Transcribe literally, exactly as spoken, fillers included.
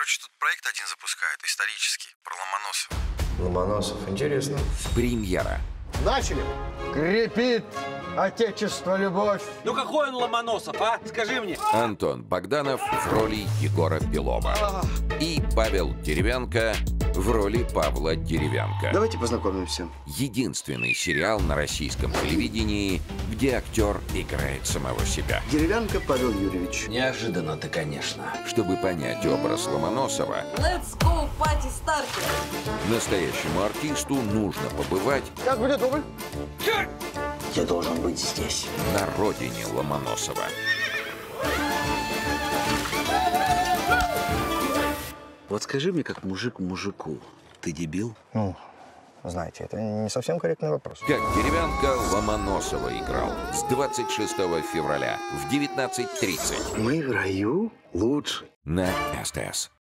короче, тут проект один запускают, исторический, про Ломоносова. Ломоносов, интересно. Премьера. Начали. Крепит отечество любовь. Ну какой он Ломоносов, а? Скажи мне. Антон Богданов в роли Егора Белова. И Павел Деревянко в роли Павла Деревянко. Давайте познакомимся. Единственный сериал на российском телевидении, где актер играет самого себя. Деревянко Павел Юрьевич. Неожиданно ты, конечно. Чтобы понять образ Ломоносова, Let's go, party starter! настоящему артисту нужно побывать Как будет дубль? Я должен быть здесь. на родине Ломоносова. Вот скажи мне, как мужик мужику, ты дебил? Ну, знаете, это не совсем корректный вопрос. Как Деревянко Ломоносова играл с двадцать шестого февраля в девятнадцать тридцать Мы в раю лучше. на СТС.